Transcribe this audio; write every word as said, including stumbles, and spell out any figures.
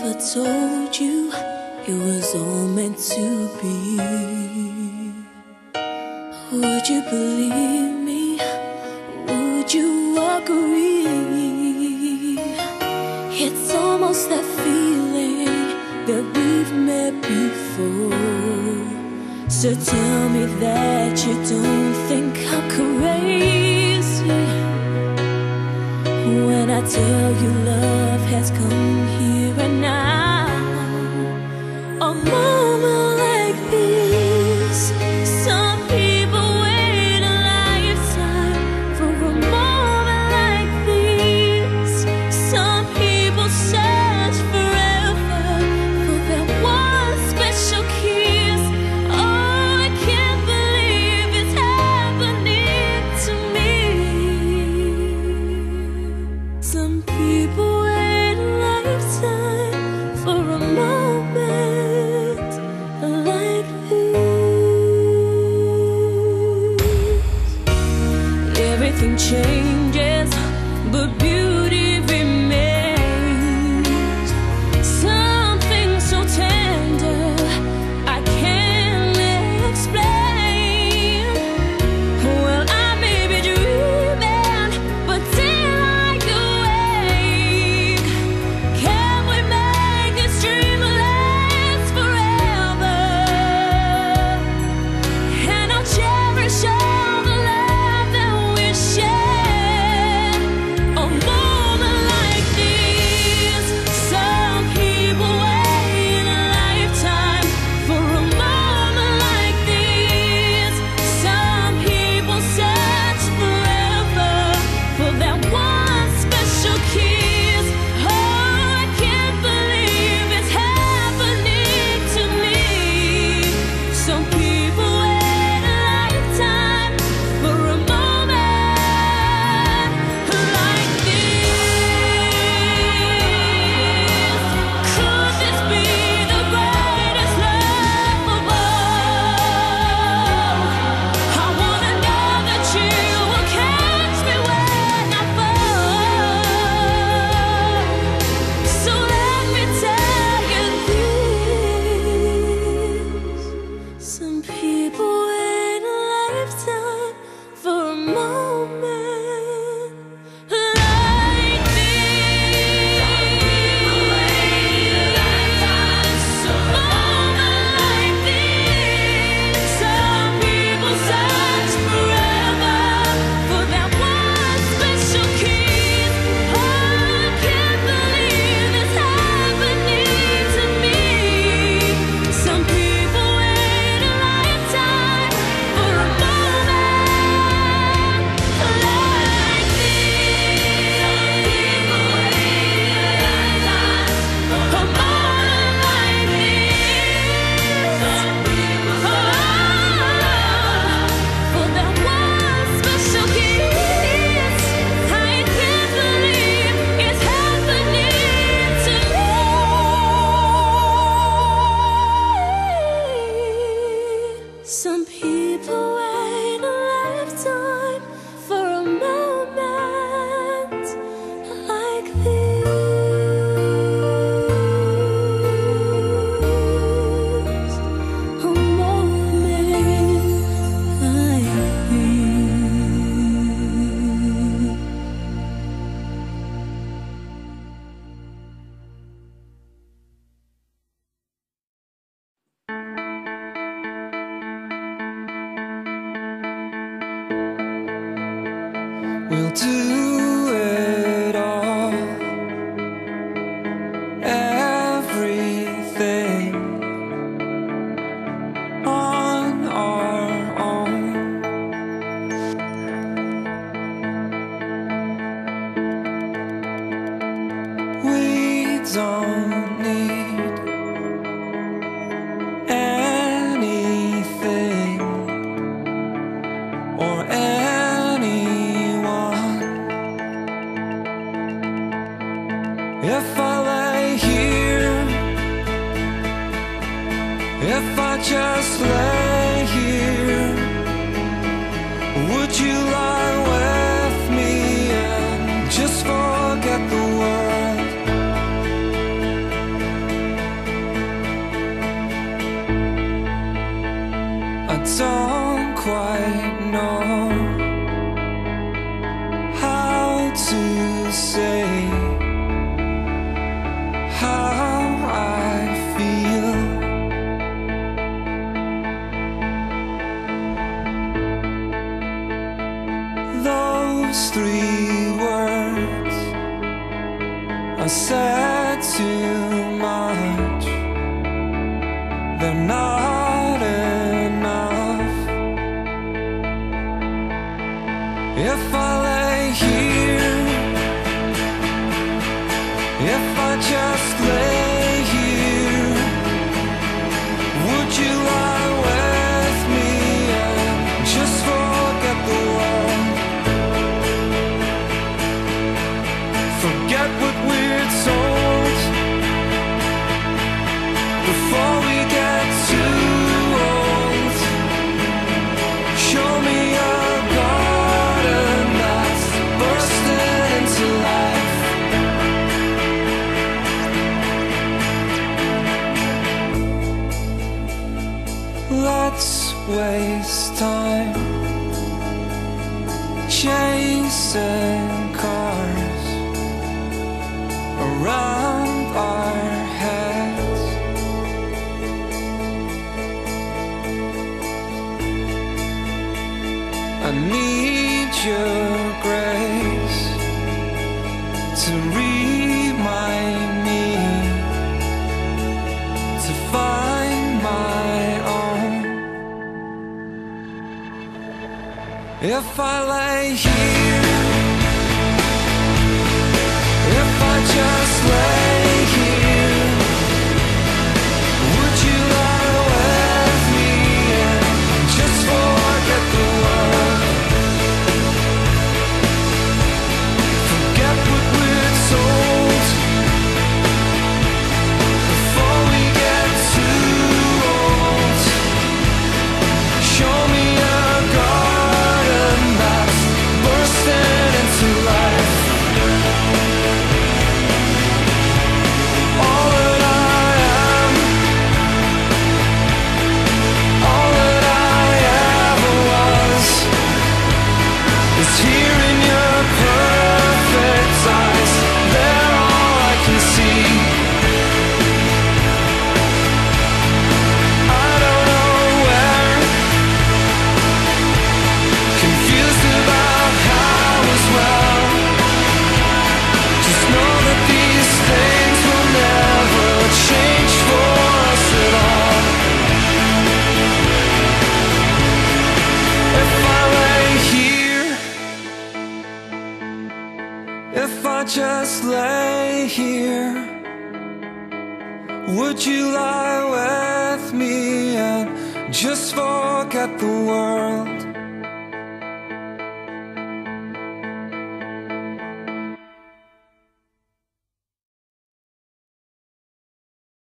never told you it was all meant to be, would you believe me? Would you agree? It's almost that feeling that we've met before. So tell me that you don't think I'm crazy when I tell you love has come here and now. A moment like this, some people wait a lifetime for a moment like this. Some people search forever for that one special kiss. Oh, I can't believe it's happening to me. Some people wait a lifetime for a moment like this. Everything changes, but beauty remains. Something so tender I can't explain. Well, I may be dreaming, but till I awake, can we make this dream last forever? And I'll cherish all the love that we share. A moment like this, some people wait a lifetime for a moment like this. Some people search forever for that one special kiss. Oh, I can't believe it's happening to me. Some people wait a lifetime for a moment like this. Could this be the greatest love of all? I wanna know that you will catch me when I fall. So let me tell you this. Some people wait a lifetime for a moment like this. Some people search forever for that one special kiss. Oh, I can't believe it's happening to me. Some people wait a lifetime for a moment like this. A moment like this. For that one special kiss. I can't believe it's happening to me. Some people wait a lifetime for a moment like this. A moment like We'll do it all, everything on our own. We don't need anything or anyone. If I lay here, if I just lay here, would you lie with me and just forget the world? said too much, they're not enough. If I lay here, if I just lay here, would you lie with me and just forget the world? Forget what we're told before we get too old. Show me a garden that's bursting into life. Let's waste time chasing cars around our heads. I need your grace to remind me to find my own. If I lay here, if I just lay here, would you lie with me and just forget the world? Forget what we're told before we get too old. Show me a garden that's bursting into life. All that I am, all that I ever was, is here in your perfect eyes. They're all I can see. I don't know where, confused about how as well. Just know that these things will never change for us at all. If I lay here, if I just lay here, would you lie with me and just forget the